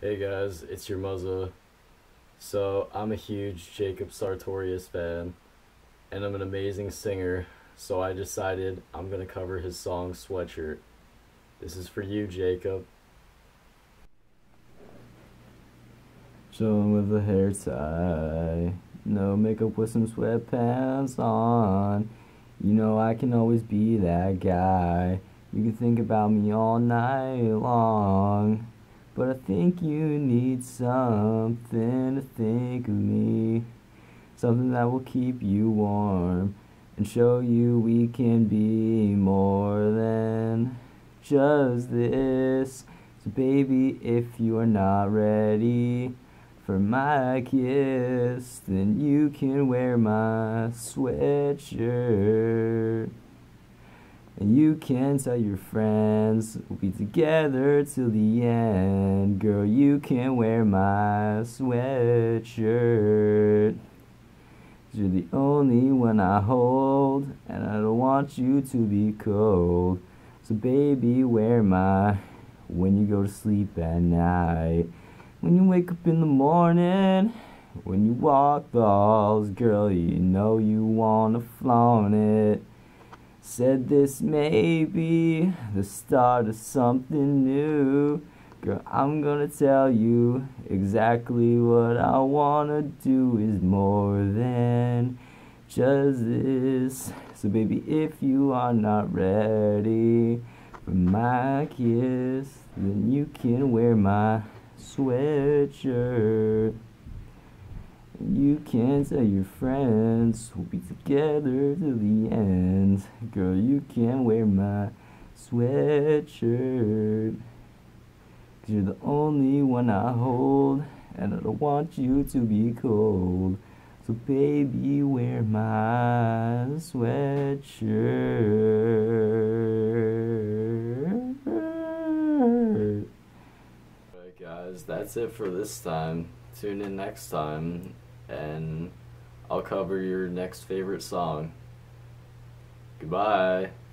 Hey guys, it's your Muzza. So, I'm a huge Jacob Sartorius fan, and I'm an amazing singer, so I decided I'm gonna cover his song Sweatshirt. This is for you, Jacob. Chillin' with the hair tie, no makeup with some sweatpants on. You know I can always be that guy. You can think about me all night long. But I think you need something to think of me. Something that will keep you warm and show you we can be more than just this. So baby, if you are not ready for my kiss, then you can wear my sweatshirt. And you can tell your friends we'll be together till the end. Girl, you can wear my sweatshirt. 'Cause you're the only one I hold, and I don't want you to be cold. So baby, wear my when you go to sleep at night. When you wake up in the morning, when you walk the halls, girl, you know you wanna flaunt it. Said this may be the start of something new. Girl, I'm gonna tell you exactly what I wanna do is more than just this. So baby, if you are not ready for my kiss, then you can wear my sweatshirt. You can tell your friends we'll be together till the end. Girl, you can wear my sweatshirt. 'Cause you're the only one I hold, and I don't want you to be cold. So baby, wear my sweatshirt. Alright guys, that's it for this time. Tune in next time, and I'll cover your next favorite song. Goodbye.